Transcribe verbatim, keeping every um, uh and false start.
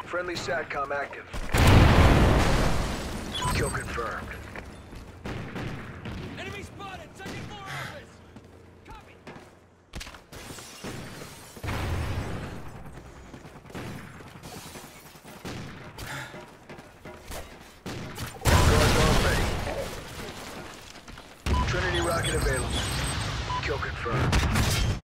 Friendly SATCOM active. Kill confirmed. Enemy spotted! Second floor office! Copy! Guards all ready. Trinity rocket available. Kill confirmed.